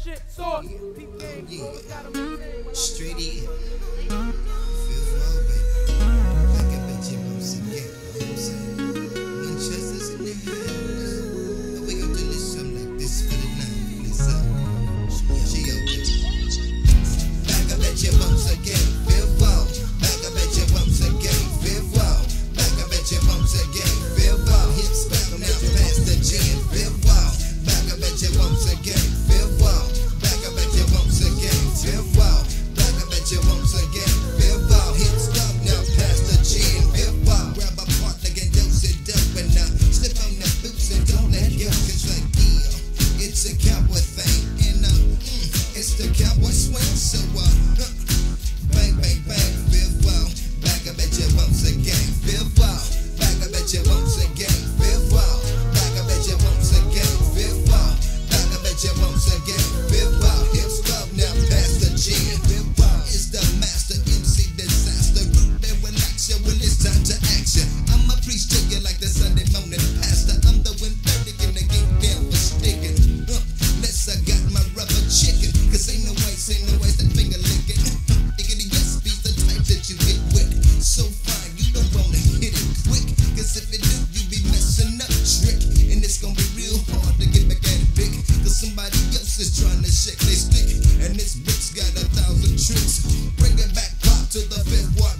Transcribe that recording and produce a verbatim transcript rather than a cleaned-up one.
shit, sauce. Peep game, Yeah. always got 'em in there when I'm Straight in. in. Fifth Ward, baby. Like I bet you once again. You know what I'm saying? Winchester's in the house. But we gon' do this something like this for the night. Listen. She okay. Like I bet you once again. Fifth Ward. Like I bet you once again. Fifth Ward. Like I bet you once again. Fifth Ward. Hips back now past the gym. Fifth Ward. Like I bet you once again. Fifth Ward. Like I bet you once again. Fifth Ward. Like I bet you once again. Fifth Ward. Hips back now past the gym. Fifth Ward. Grab a partner and dose it up and uh, slip on the boots and don't let go. Cause like yeah, it's a cowboy thing and uh, mm, it's the cowboy swing. So uh, huh, bang bang bang. Fifth Ward. Like I bet you once again. Fifth Ward. Like I bet you once again. Fifth Ward. Like I bet you once again. Fifth Ward. Like I bet you once again. Fifth Ward. Hips up now past the gym. Fifth Ward is the master M C disaster. Then relax you when it's time to action. I'ma preach to you like the Sunday morning pastor. I'm the one verdict in the game down for sticking. Huh, unless I got my rubber chicken. Cause ain't no way, ain't no way that finger licking. Diggity yes, be's the type that you get with. So fine, you don't wanna hit it quick. Cause if it do, you be messing up trick. And it's gonna be real hard to get back at it big. Cause somebody else is trying to shake they stick. And this bitch got a thousand tricks. Bring it back pop to the Fifth Ward